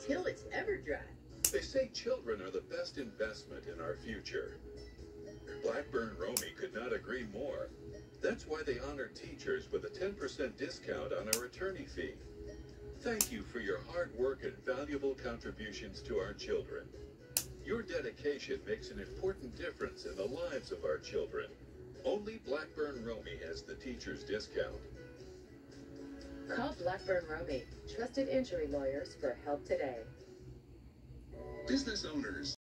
until it's ever dry. They say children are the best investment in our future. Blackburn Romey could not agree more. That's why they honor teachers with a 10% discount on our attorney fee. Thank you for your hard work and valuable contributions to our children. Your dedication makes an important difference in the lives of our children. Only Blackburn Romey has the teacher's discount. Call Blackburn Romey, trusted injury lawyers, for help today. Business owners.